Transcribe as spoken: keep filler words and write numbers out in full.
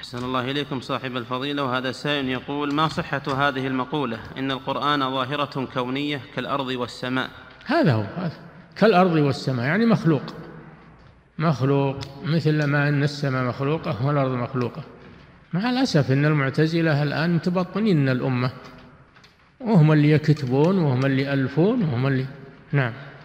أحسن الله إليكم صاحب الفضيلة. وهذا سائل يقول: ما صحة هذه المقولة إن القرآن ظاهرة كونية كالأرض والسماء؟ هذا هو هذا كالأرض والسماء، يعني مخلوق مخلوق مثل ما أن السماء مخلوقة والأرض مخلوقة. مع الأسف أن المعتزلة الآن متبطنين الأمة، وهم اللي يكتبون وهم اللي يألفون وهم اللي نعم.